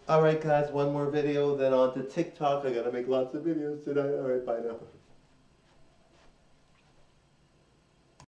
Alright guys, one more video, then on to TikTok. I gotta make lots of videos tonight. Alright, bye now.